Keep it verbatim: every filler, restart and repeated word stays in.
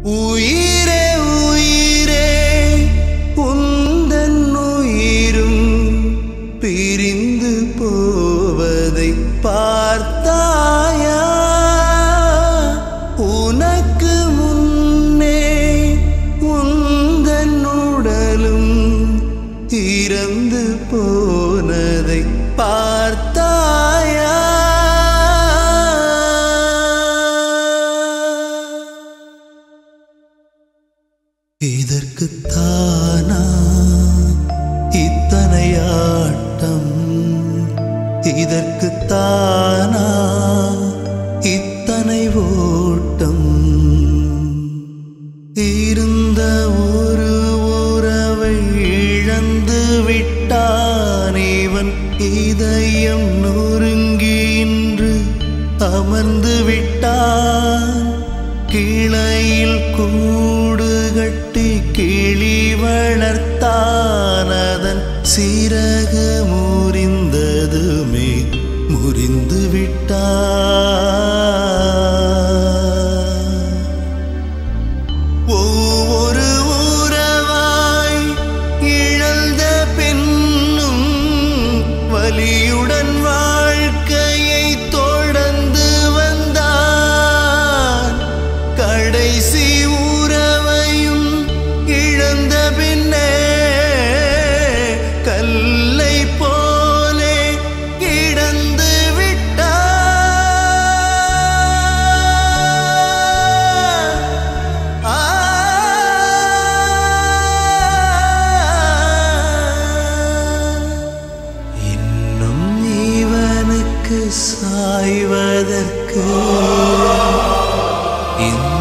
உயிரே உயிரே உந்தன் உயிரும் பிரிந்து போவதை பார்த்தாயா? உனக்கு முன்னே உந்தன் உடலும் இறந்து போனதை பார்த்தாயா? இதற்குத்தானா இத்தனை ஆட்டம்? இதற்குத்தானா இத்தனை ஓட்டம்? இருந்த ஒரு உறவை இழந்து விட்டான் இவன். இதயம் நொறுங்கி இன்று அமர்ந்து விட்டான். கிளையில் கூடு கட்டி கிளி வளர்த்தான். அதன் சிறகு முறிந்ததுமே முறிந்து விட்டான். ஒவ்வொரு உறவாய் இழந்த பெண்ணும் வலியுடன் வாழ்க்கையை தொடர்ந்து வந்தான். கடைசி உறவையும் இழந்த பின்னே கல்லை போலே கிடந்து விட்டான். ஆ இன்னும் இவனுக்கு சாய்வதற்கு இந்த